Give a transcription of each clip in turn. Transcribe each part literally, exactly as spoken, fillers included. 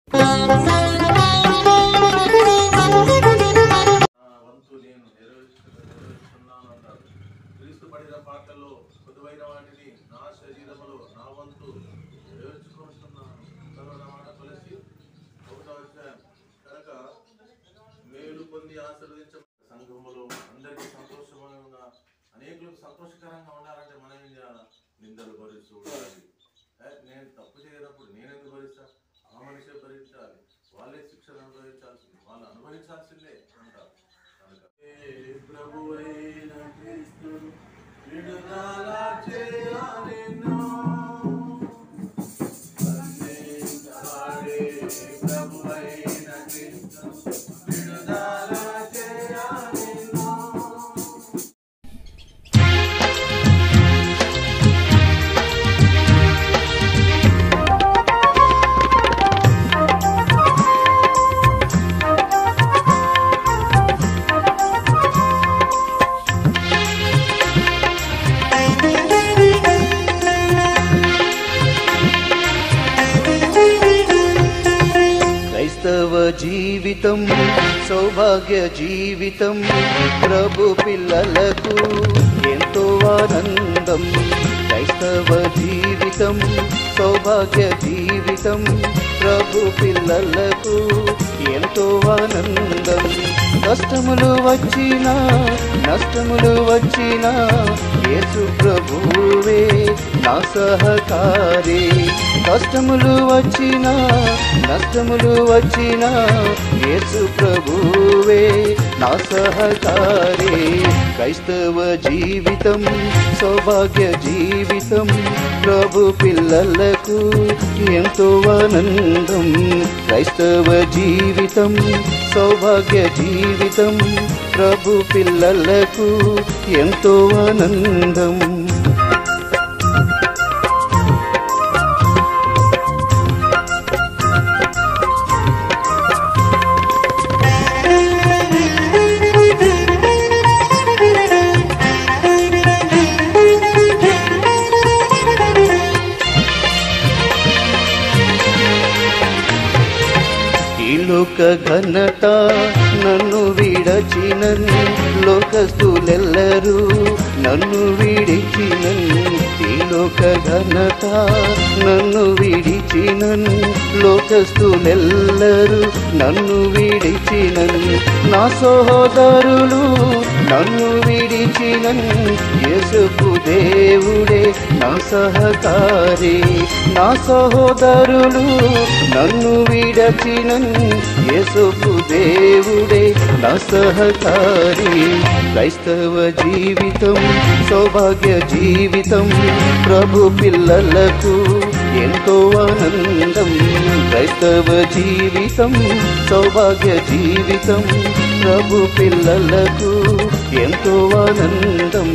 వంతు నేను నెరవేర్చున్నాను అన్నాడు. క్రీస్తు పడిన పాటల్లో పొదువైన వాటిని నా శరీరములో నా వంతు నెరవేర్చుకుంటున్నాను. మాట కలిసి ఒకటో అధ్యాయం కనుక మేలు పొంది ఆశీర్వదించ సంఘములో అందరికీ సంతోషంగా అనేకులకు సంతోషకరంగా ఉండాలంటే మనం ఏం చేయాలి? నిందలు భరిస్తూ ఉండాలి. నేను తప్పు చేయనప్పుడు నేను ఎందుకు భరిస్తా? ఆ మనిషే భరించాలి, వాళ్ళే శిక్షను అనుభవించాల్సింది, వాళ్ళు అనుభవించాల్సిందే అంటారు. కనుక ప్రభువైన క్రీస్తు విడుదల చేయాలెను, ప్రభువైన క్రీస్తు విడుదల చేయాలెను. క్రైస్తవ జీవితం సౌభాగ్య జీవితం, ప్రభు పిల్లలకు ఎంతో ఆనందం. క్రైస్తవ జీవితం సౌభాగ్య జీవితం, ప్రభు పిల్లలకు ఎంతో ఆనందం. కష్టములు వచ్చినా నష్టములు వచ్చినా యేసు ప్రభువే నా సహకారి. కష్టములు వచ్చినా నష్టములు వచ్చినా యేసు ప్రభువే నా సహకారి. క్రైస్తవ జీవితం సౌభాగ్య జీవితం, ప్రభు పిల్లలకు ఎంతో ఆనందం. క్రైస్తవ జీవితం సౌభాగ్య జీవితం, ప్రభు పిల్లలకు ఎంతో ఆనందం. లోక ఘనత నన్ను విడచినన్, లోకస్తులెల్లరూ నన్ను విడిచినన్. ఈ లోక ఘనత నన్ను విడిచినన్, లోకస్తులెల్లరూ నన్ను విడిచినన్. నా సహోదరులు నన్ను విడిచినన్, యేసుకు దేవుడే నా సహకారి. నా సహోదరులు నన్ను విడచినన్, యేసుకు దేవుడే నా సహకారి. క్రైస్తవ జీవితం సౌభాగ్య జీవితం, ప్రభు పిల్లలకు ఎంతో ఆనందం. క్రైస్తవ జీవితం సౌభాగ్య జీవితం, ప్రభు పిల్లలకు ఎంతో ఆనందం.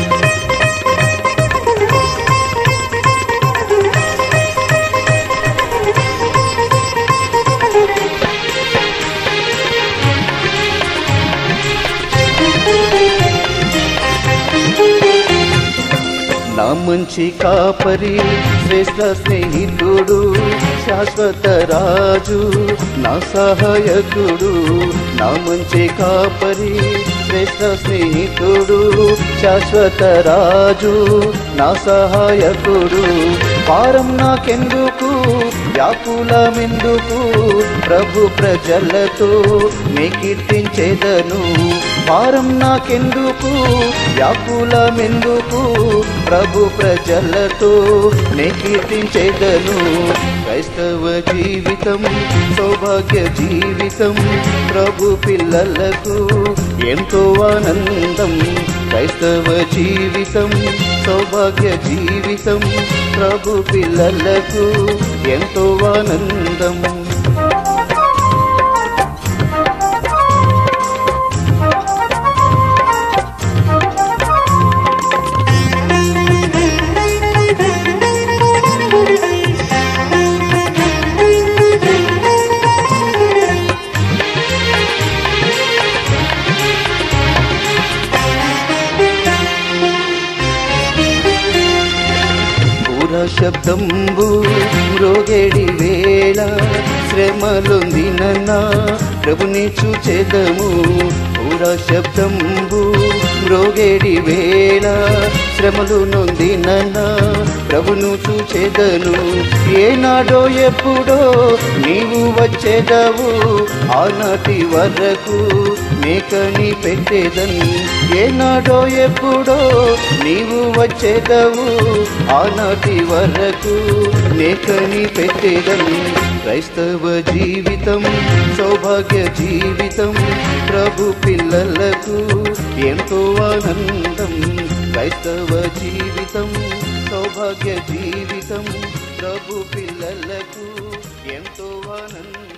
నా మంచి కాపరి శ్రేష్ఠ స్నేహితుడు, శాశ్వత రాజు నా సహాయకుడు. నా మంచి కాపరి శ్రేష్ఠ స్నేహితుడు, శాశ్వత రాజు నా సహాయకుడు. భారం నాకెందుకు వ్యాకులమెందుకు, ప్రభు ప్రజలతో నే కీర్తించెదను. భారం నాకెందుకు వ్యాకులమెందుకు, ప్రభు ప్రజలతో నే కీర్తించెదను. క్రైస్తవ జీవితం సౌభాగ్య జీవితం, ప్రభు పిల్లలకు ఎంతో ఆనందం. క్రైస్తవ జీవితం సౌభాగ్య జీవితం, ప్రభు పిల్లలకు ఎంతో ఆనందం. శబ్దంబు మ్రోగేడి వేళ శ్రమలొందినన్నా ప్రభుని చూచెదము. పూరా శబ్దంబు మ్రోగేడి వేళ శ్రమలు నొందినన్నా ప్రభును చూచెదను. ఏనాడో ఎప్పుడో నీవు వచ్చేదవు, ఆనాటి వరకు మేకని పెట్టేదను. ఏనాడో ఎప్పుడో నీవు వచ్చేదవు, ఆనాటి వరకు మేకని పెట్టేదను. క్రైస్తవ జీవితం సౌభాగ్య జీవితం, ప్రభు పిల్లలకు ఎంతో ఆనందం. క్రైస్తవ జీవితం సౌభాగ్య జీవితం, ప్రభు పిల్లలకు ఎంతో ఆనందం.